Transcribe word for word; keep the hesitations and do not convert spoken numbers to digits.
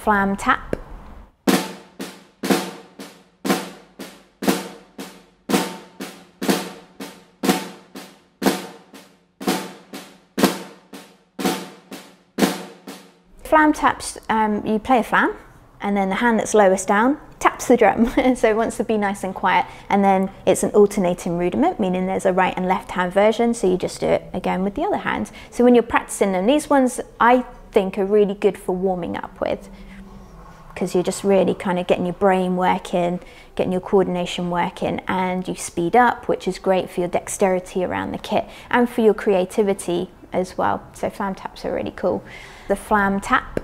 flam-tap. Flam taps, um, you play a flam, and then the hand that's lowest down taps the drum. So it wants to be nice and quiet, and then it's an alternating rudiment, meaning there's a right and left hand version, so you just do it again with the other hand. So when you're practicing them, these ones I think are really good for warming up with, because you're just really kind of getting your brain working, getting your coordination working, and you speed up, which is great for your dexterity around the kit and for your creativity as well. So flam taps are really cool. The flam tap.